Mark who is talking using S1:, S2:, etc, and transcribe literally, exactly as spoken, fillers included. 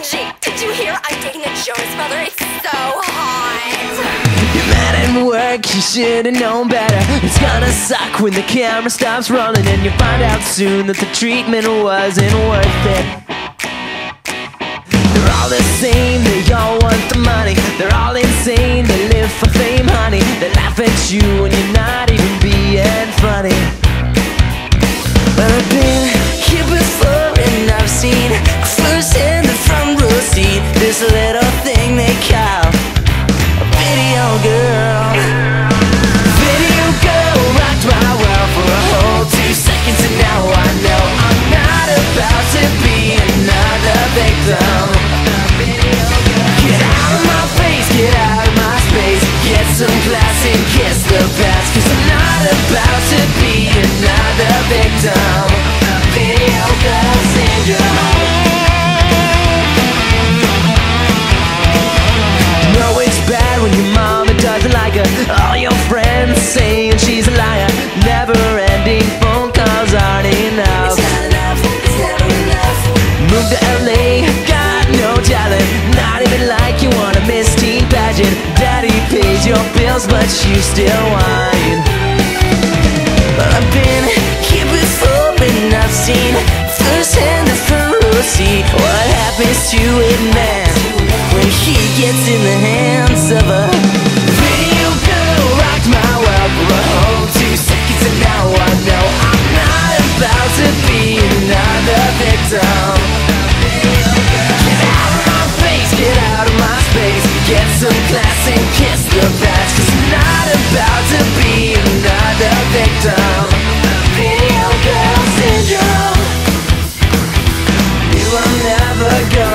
S1: G, did you hear I'm dating a Jonas Brother? It's so hot.
S2: You're mad at work, you should've known better. It's gonna suck when the camera stops rolling, and you find out soon that the treatment wasn't worth it. They're all the same, they all want the money. They're all insane, they live for fame, honey. They laugh at you when you're not even being funny. But I've been here before and I've seen first in the front row seat this little thing they call a video girl. Video girl rocked my world for a whole two seconds, and now I know I'm not about to be another victim. Get out of my face, get out of my space, get some class and kiss the past, 'cause I'm not about to be another victim. Video girl syndrome. No, it's bad when your mama doesn't like her. All your friends saying she's a liar. Never-ending phone calls aren't enough. It's not enough, it's never enough. Move to L A, got no talent. Not even like you want a Miss Teen pageant. Daddy pays your bills, but you still whine. But I've been here before and I've seen firsthand the front row seat what happens to a man when he gets in the hands of a video girl. Rocked my world for a whole two seconds, and now I know I'm not about to be another victim. Get out of my face, get out of my space, get some class and kiss the past, 'cause I'm not about to be another victim. Video girl syndrome. You are never gonna